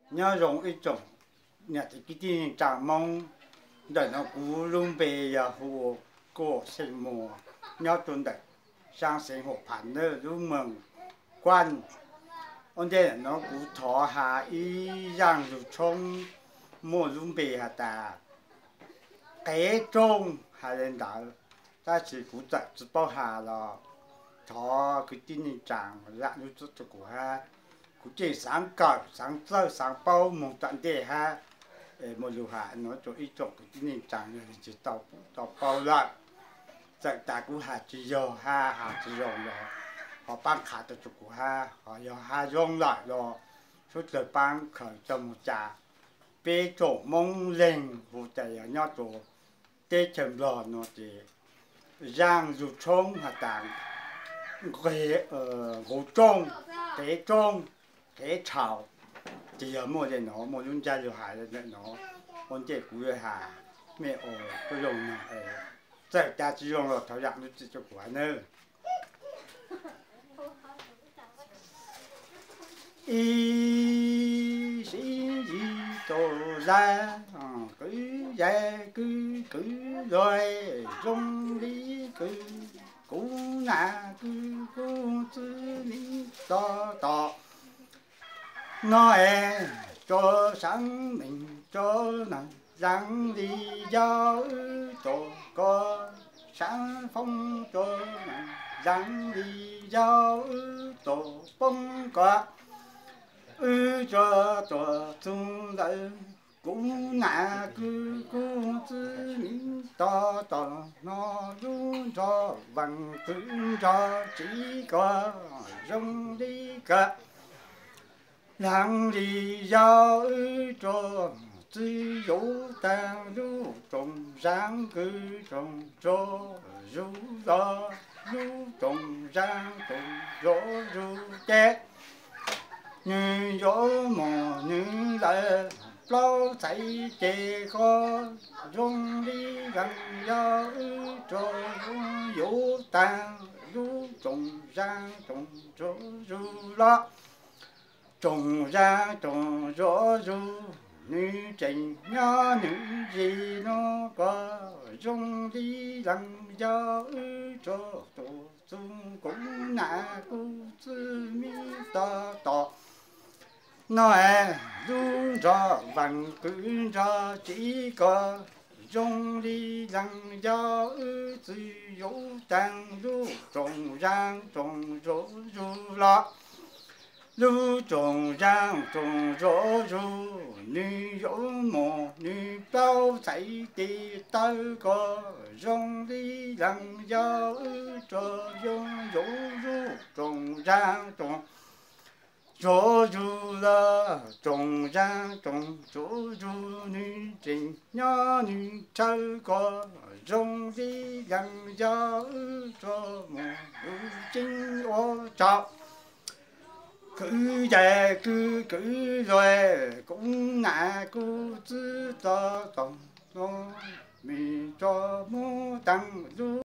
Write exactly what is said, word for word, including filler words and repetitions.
nhớ dùng ít种，nhặt cái tiền trả mong để nó cú luôn về giờ hồ cổ sinh mùa nhớ tuần đấy sang sinh hoạt phản nữa luôn mừng quan ông đây nó cú thọ hà y giang rồi冲mua luôn về hà ta cái trông hà lên đảo ta chỉ cú chạy chỉ bao hà là thọ cái tiền trả lại lúc trước của ha cú chỉ sáng cờ sáng sơ sáng bao một trận đề ha một lưu hạ nó cho ít chọn cái tiền trả người chỉ tàu tàu bao lại chạy ta cú hà chỉ giờ ha hà chỉ giờ rồi họ bán khá được chục của ha họ giờ ha dùng lại rồi số giờ bán khởi cho một trà bê chỗ mông lên vụ chạy ở nhau chỗ tê chầm lò nó thì giang dù trông hạt tàng cái ở hồ trông cái trông cái chảo thì ở một cái nó một chúng ta rồi hại được nó con trẻ cú rồi hà mẹ ở cái dùng này chạy ta chỉ dùng rồi tháo dạng nó chỉ cho quả nữa y sĩ gì tổ ra cứ về cứ cứ rồi trong đi cứ cú nà cứ cú tư đi to to nói cho sáng mình cho nàng rằng đi giao tổ có sáng phong cho nàng rằng đi giao tổ phong có ư cho tổ tung đại cũng ngã cứ cũng tư mình to to nó rung cho bằng cứng cho chỉ có rong đi cả nàng đi giao cho tự由但路中山cứ trồng cho ru lo ru trồng山trồng gió ru chết như gió mò như lại lâu chạy chè khó rong đi gần gió cho ru tan ru trồng山trồng gió ru lo trồng ra trồng gió ru nữ trình nhớ nữ gì nó có rong đi lần gió cho tổ tung cũng nà cô tư mi to to nói du cho bằng cứ cho chỉ có rong đi lần gió tự由但如trồng rang trồng rỗ ru lo lưu trồng rang trồng rỗ ru女有梦女包在地带个容易让要这拥有入中让中做入了中让中做入女真呀女这个容易让要这梦如今我找cứ về cứ cứ rồi cũng ngã cứ tự do tổng mình cho mua tăng du